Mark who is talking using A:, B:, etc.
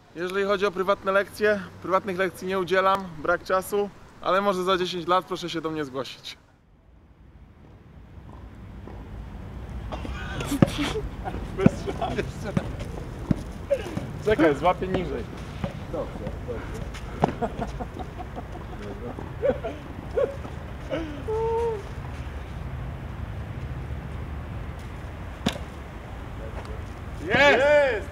A: Jeżeli chodzi o prywatne lekcje, prywatnych lekcji nie udzielam, brak czasu, ale może za 10 lat proszę się do mnie zgłosić. Czekaj, złapię niżej. Dobrze, dobrze. Jest!